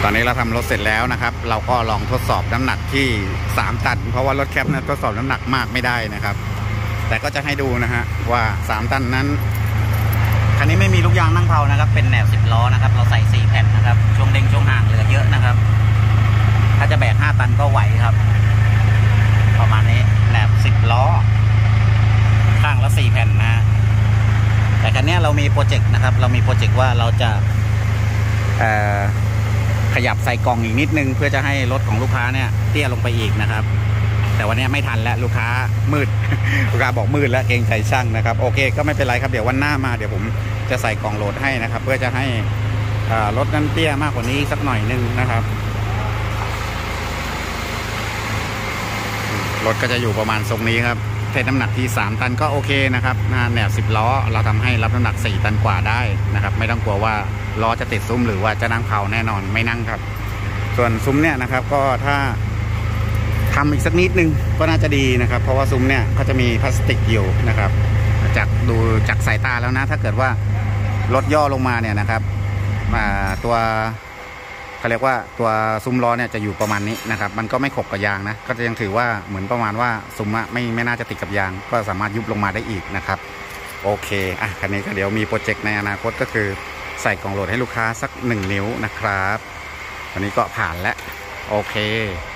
อนนี้เราทำรถเสร็จแล้วนะครับเราก็ลองทดสอบน้ำหนักที่3 ตันเพราะว่ารถแคปนั้นทดสอบน้ำหนักมากไม่ได้นะครับแต่ก็จะให้ดูนะฮะว่า3 ตันนั้นคันนี้ไม่มีลูกยางนั่งเผานะครับเป็นแนว10 ล้อนะครับเราใส่4 แผ่นนะครับช่วงเด้งช่วงห่างเหลือเยอะนะครับถ้าจะแบก5 ตันก็ไหวครับประมาณนี้แนว10 ล้อข้างละ4 แผ่นนะแต่คันนี้เรามีโปรเจกต์นะครับเรามีโปรเจกต์ว่าเราจะขยับใส่กล่องอีกนิดนึงเพื่อจะให้รถของลูกค้าเนี่ยเตี้ยลงไปอีกนะครับแต่วันนี้ไม่ทันแล้วลูกค้ามืด ลูกค้าบอกมืดแล้วเกรงใจช่างนะครับโอเคก็ไม่เป็นไรครับเดี๋ยววันหน้ามาเดี๋ยวผมจะใส่กล่องโหลดให้นะครับเพื่อจะให้รถนั้นเตี้ยมากกว่านี้สักหน่อยนึงนะครับรถก็จะอยู่ประมาณทรงนี้ครับเทน้ำหนักที่3 ตันก็โอเคนะครับแนว10 ล้อเราทำให้รับน้ำหนัก4 ตันกว่าได้นะครับไม่ต้องกลัวว่าล้อจะติดซุ้มหรือว่าจะนั่งเผาแน่นอนไม่นั่งครับส่วนซุ้มเนี่ยนะครับก็ถ้าทำอีกสักนิดนึงก็น่าจะดีนะครับเพราะว่าซุ้มเนี่ยเขาจะมีพลาสติกอยู่นะครับดูจากสายตาแล้วนะถ้าเกิดว่ารถย่อลงมาเนี่ยนะครับตัวเขาเรียกว่าตัวซุ้มล้อเนี่ยจะอยู่ประมาณนี้นะครับมันก็ไม่ขบกับยางนะก็จะยังถือว่าเหมือนประมาณว่าซุ้มไม่น่าจะติดกับยางก็สามารถยุบลงมาได้อีกนะครับโอเคคันนี้ก็เดี๋ยวมีโปรเจกต์ในอนาคตก็คือใส่กล่องโหลดให้ลูกค้าสัก1 นิ้วนะครับวันนี้ก็ผ่านแล้วโอเค